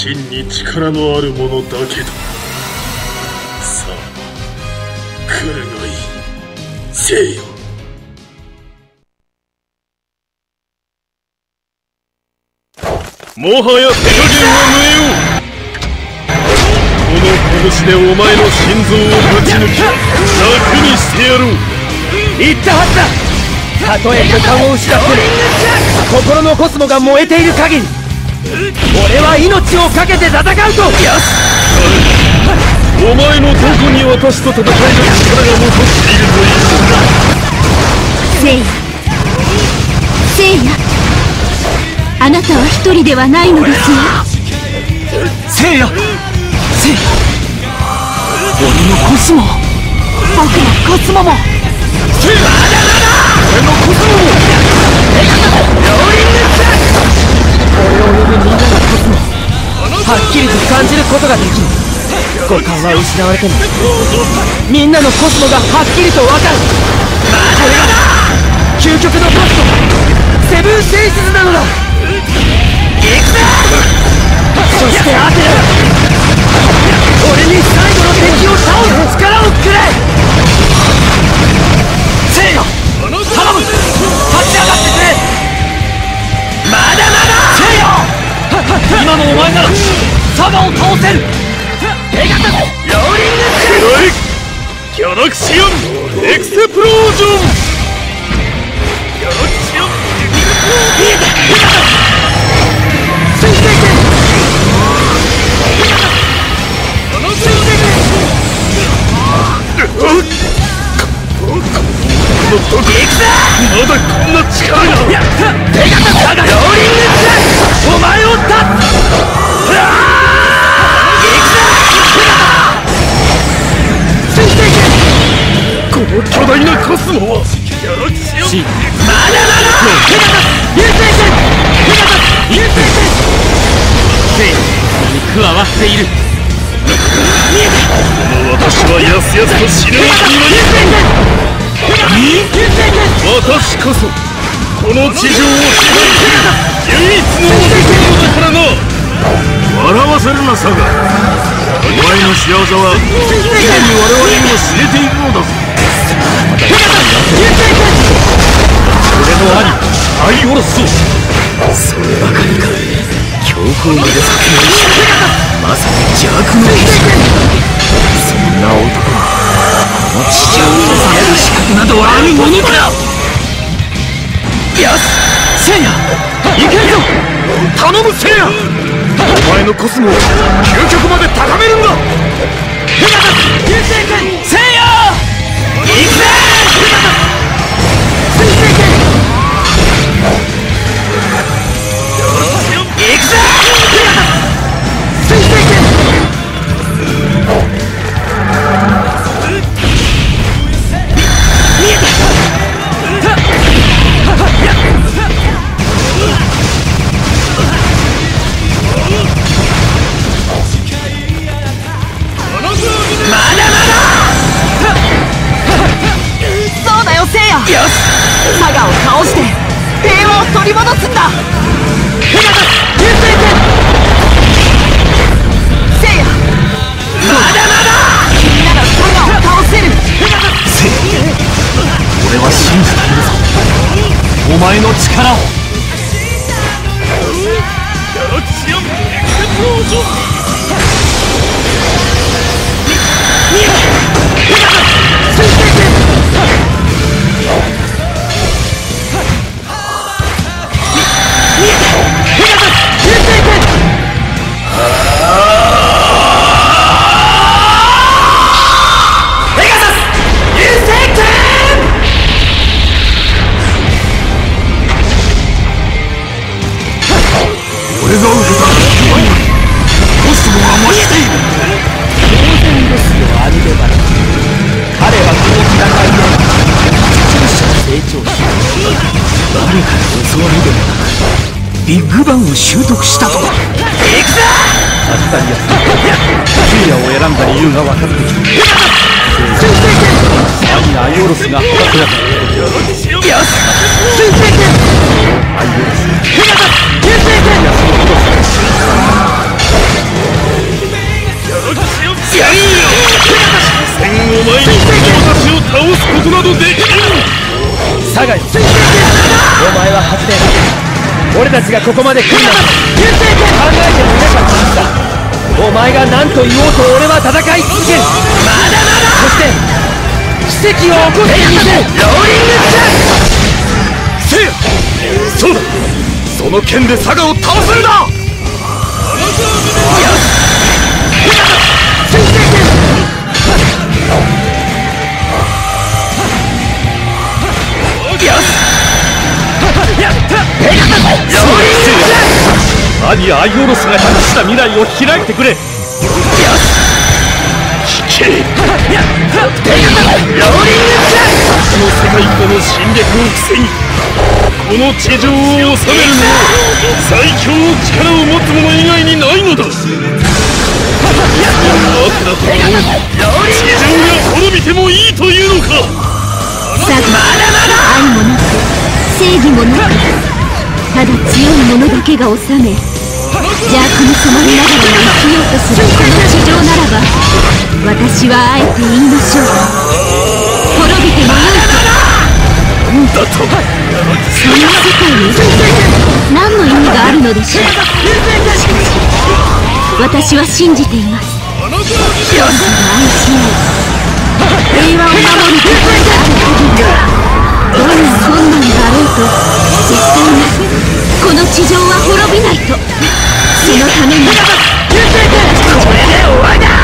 真に力のある者だけだ。さあ来るがいい、せよ。もはや手加減は無用。この拳でお前の心臓をぶち抜き楽にしてやろう。 言ったはずだ。たとえ五感を失っても心のコスモが燃えている限り俺は命を懸けて戦うと。よし、 お前のどこに私と戦える力が残っているというのだ。 せいや、あなたは一人ではないのですよ。 せいや、俺のコスモ、僕のコスモも、せいや、俺のコスモも、俺を呼ぶみんなのコスモ、はっきりと感じることができる。五感は失われてもみんなのコスモがはっきりと分かる。これが究極のコスモ、セブンセイシズなのだ。そしてアテナ、俺に最後の敵を倒す力をくれ。せいや、頼む、立ち上がってくれ。まだまだ。せいや、今のお前ならサガを倒せる。ペガサスローリングギャラクシアンエクセプロージョン。ギャラクシアン見えた。水星剣、 まだこんな力が。 ペガサスサガローリングクラッシュ、お前を立つ。水星剣、 この巨大なコスモはギャラクシアン。 まだまだ。ペガサス流星剣、ペガサス流星剣。せいやに加わっている。 この私はやすやすと死ぬわけにはいかない。私こそこの地上を支配する唯一の男だからな。笑わせるなサガ。お前の仕業はすでに我々にも知れているのだぞ。俺の兄アイオロスをそればかりか強行まで殺害し、まさに邪悪の一族。そんな男にこの地上を治める資格などあるものか。 よし、せいや、行けるぞ。 頼むせいや、お前のコスモを究極まで高めるんだ。 ペガサス流星剣、せいや行くぜ。ペガサス水星剣、行くぜ。ペガサス水星剣、見えた。まだまだ。そうだよせいや。よし、サガを倒して平和を取り戻すんだ。ペガサス流星剣、せいや、まだまだ。君ならサガを倒せる。ペガサス、 せいや、俺は信じているぞ、お前の力を。ギャラクシアンエクセプロージョン。 見えた。ペガサス水星剣、見えた。ペガサス流星剣、ペガサス流星剣。 俺が受けた弱いのにコスモは増している。 当然ですよ、アルデバラ。彼はこの戦いで著者成長し、 誰から教わるでもなくビッグバンを習得したとは。 行くぞ。 アスタリアス、キュリアを選んだ理由が分かってきた。 水星剣、 兄アイオロスが働く。 よし、水星剣、 アイオロス、 ペガサス流星剣。 安のことさ。 お前は外れ俺たちがここまで来るなんて考えてもいなかったはずだ。お前が何と言おうと俺は戦い続ける。そして奇跡を起こしてみせる。ローリングせやそうだ、その剣でサガを倒せるな。兄アイオロスが託した未来を開いてくれ。よし聞け、ローリング私の世界との侵略を防ぎこの地上を治めるのは最強の力を持つ者以外にないのだ。悪だと地上が滅びてもいいというのか。 サガ愛もなく正義もなく、ただ強い者だけが治め邪悪に染まりながらも生きようとするこの地上ならば、私はあえて言いましょう。滅びてもよいと。 なんだと。 そんな世界に何の意味があるのでしょう。しかし私は信じています。人々が愛し合い平和を守る世界がある限り、どんな困難があろうと絶対にこの地上は滅びないと。そのために私たちは